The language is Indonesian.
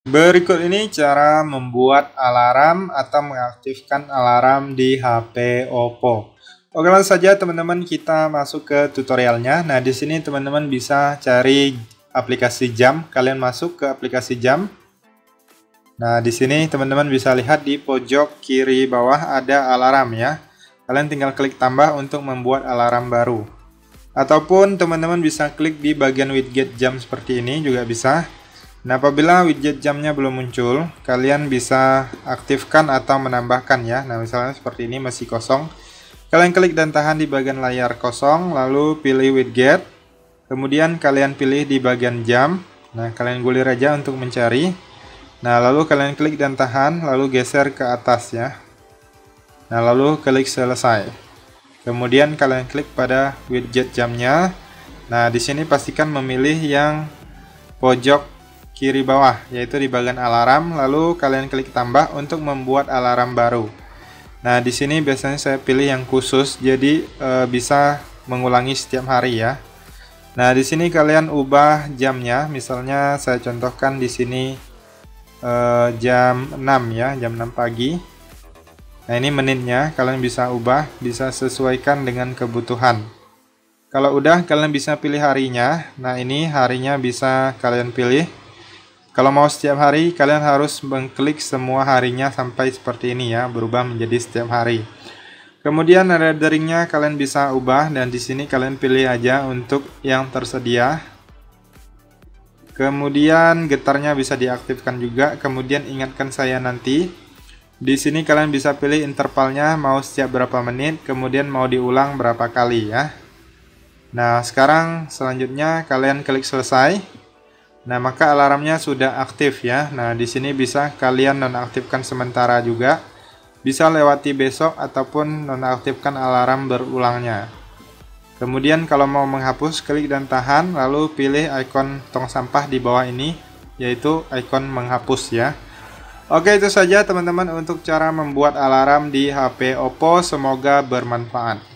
Berikut ini cara membuat alarm atau mengaktifkan alarm di HP Oppo. Oke, langsung saja teman-teman kita masuk ke tutorialnya. Nah, di sini teman-teman bisa cari aplikasi jam. Kalian masuk ke aplikasi jam. Nah, di sini teman-teman bisa lihat di pojok kiri bawah ada alarm ya. Kalian tinggal klik tambah untuk membuat alarm baru. Ataupun teman-teman bisa klik di bagian widget jam seperti ini juga bisa. Nah, apabila widget jamnya belum muncul, kalian bisa aktifkan atau menambahkan ya. Nah, misalnya seperti ini masih kosong. Kalian klik dan tahan di bagian layar kosong, lalu pilih widget. Kemudian kalian pilih di bagian jam. Nah, kalian gulir aja untuk mencari. Nah, lalu kalian klik dan tahan, lalu geser ke atas ya. Nah, lalu klik selesai. Kemudian kalian klik pada widget jamnya. Nah, di sini pastikan memilih yang pojok kiri bawah, yaitu di bagian alarm, lalu kalian klik tambah untuk membuat alarm baru. Nah, di sini biasanya saya pilih yang khusus, jadi bisa mengulangi setiap hari ya. Nah, di sini kalian ubah jamnya, misalnya saya contohkan di sini jam 6 ya, jam 6 pagi. Nah, ini menitnya kalian bisa ubah, bisa sesuaikan dengan kebutuhan. Kalau udah, kalian bisa pilih harinya. Nah, ini harinya bisa kalian pilih. Kalau mau setiap hari, kalian harus mengklik semua harinya sampai seperti ini ya, berubah menjadi setiap hari. Kemudian renderingnya kalian bisa ubah dan di sini kalian pilih aja untuk yang tersedia. Kemudian getarnya bisa diaktifkan juga. Kemudian ingatkan saya nanti. Di sini kalian bisa pilih intervalnya mau setiap berapa menit, kemudian mau diulang berapa kali ya. Nah, sekarang selanjutnya kalian klik selesai. Nah, maka alarmnya sudah aktif ya. Nah, di sini bisa kalian nonaktifkan sementara juga. Bisa lewati besok ataupun nonaktifkan alarm berulangnya. Kemudian kalau mau menghapus, klik dan tahan, lalu pilih ikon tong sampah di bawah ini, yaitu ikon menghapus ya. Oke, itu saja teman-teman untuk cara membuat alarm di HP Oppo. Semoga bermanfaat.